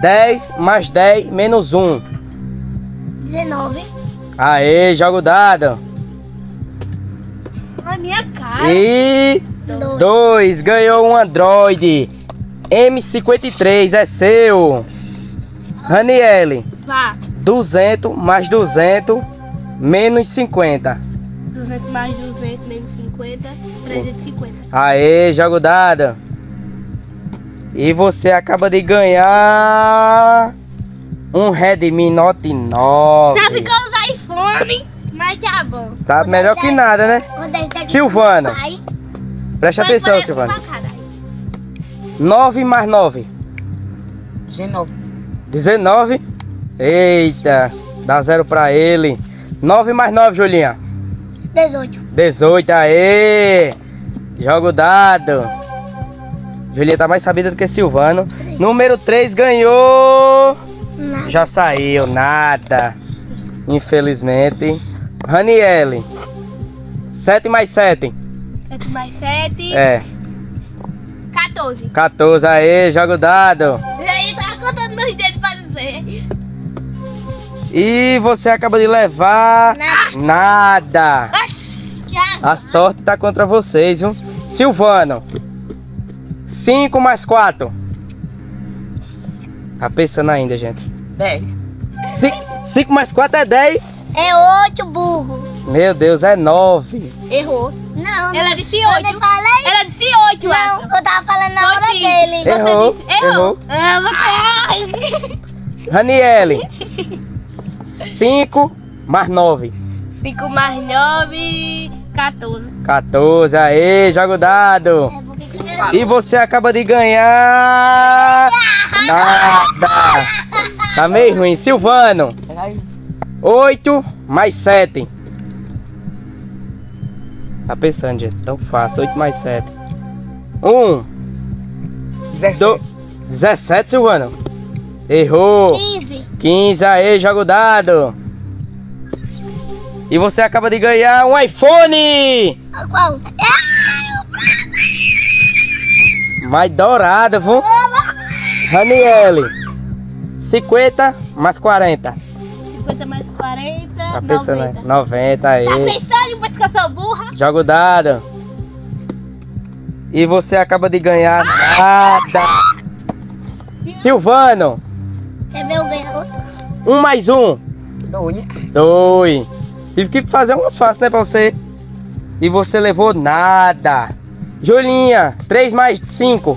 10 mais 10 menos 1. 19. Aê, joga o dado. Na minha cara. E 2. Ganhou um Android M53, é seu. Raniele, Vá. 200 mais 200 menos 50. 200 mais 200 menos 50. 350. Aê, joga o dado. E você acaba de ganhar um Redmi Note 9. Sabe que eu uso iPhone, mas tá bom. Tá melhor que nada, né? Silvana, presta atenção, Silvana. 9 mais 9. 19. 19. Eita, dá 0 pra ele. 9 mais 9, Julinha. 18. 18, aê. Joga o dado. Julinha tá mais sabida do que Silvano. Número 3 ganhou. Nada. Já saiu, nada. Infelizmente. Raniele, 7 mais 7. 7 mais 7. É, 14. 14, aê, joga o dado. Aí tá contando nos dedos pra dizer. E você acaba de levar nada. Oxi, A sorte tá contra vocês, viu? Silvano, 5 mais 4. Tá pensando ainda, gente. 10. 5 mais 4 é 10. É 8, burro. Meu Deus, é 9. Errou. Não, Ela disse 8. eu nem falei. Ela disse 8, Não, eu tava falando na hora Sim. dele. Você Errou, disse. errou. Ah, você... Raniele, 5 mais 9. 5 mais 9, 14. 14, aê, joga o dado. É, porque que E você acaba de ganhar nada. Tá meio ruim. Silvano, Peraí. 8 mais 7. Tá pensando, gente. Tão fácil. 8 mais 7. 1, 17. 17, Silvano. Errou. 15. 15, aê, joga o dado. E você acaba de ganhar um iPhone. Qual? Mais dourado, viu? Raniele, 50 mais 40. 50 mais 40, Tá pensando 90. aí? 90, aí. Tá pensando em que eu sou burra? Joga o dado. E você acaba de ganhar nada. Silvano, Quer ver eu ganhar outro? 1 mais 1. 2. 2. Tive que fazer uma fácil, né, pra você. E você levou nada. Julinha, 3 mais 5.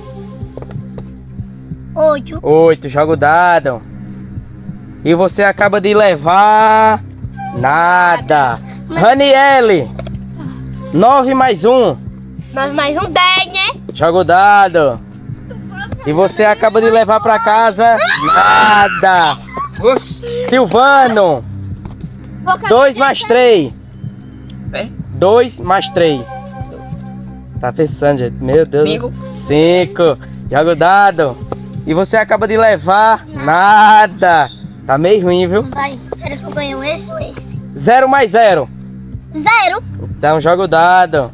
8. 8, joga o dado. E você acaba de levar nada. Raniele, 9 mais 1. 9 mais 1, 10, né? Joga o dado. E você acaba de levar pra casa nada. Oxi. Silvano, Vou acabar 2 de- mais 3. É? 2 mais 3. Tá pensando, gente. Meu Deus. 5. 5. Joga o dado. E você acaba de levar nada. Tá meio ruim, viu? Vai. Será que eu ganho esse ou esse? 0 mais 0. 0. Então joga o dado.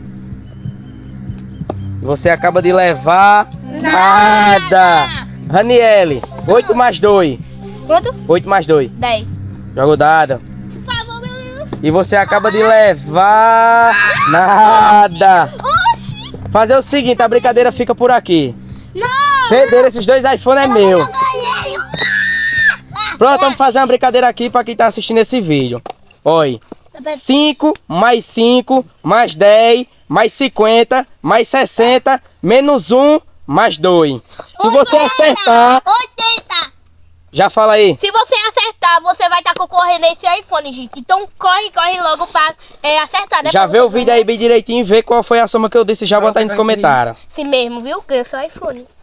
Você acaba de levar nada. Raniele, 8 mais 2. Quanto? 8 mais 2. 10. Joga o dado. Por favor, meu Deus. E você acaba de levar nada. Oxi. Fazer o seguinte, a brincadeira fica por aqui. Não. Perderam esses 2 iPhones é meu. Eu ganhei. Pronto, vamos fazer uma brincadeira aqui pra quem tá assistindo esse vídeo. Olha. 5 mais 5 mais 10 mais 50 mais 60 menos 1 mais 2. Se você acertar, 80. já fala aí. Se você acertar, você vai estar concorrendo a esse iPhone, gente. Então corre logo pra acertar, né? Já pra vê você o vídeo ganhar. aí bem direitinho e vê qual foi a soma que eu disse. Já botar aí nos comentários. Se mesmo, viu? Ganha seu iPhone.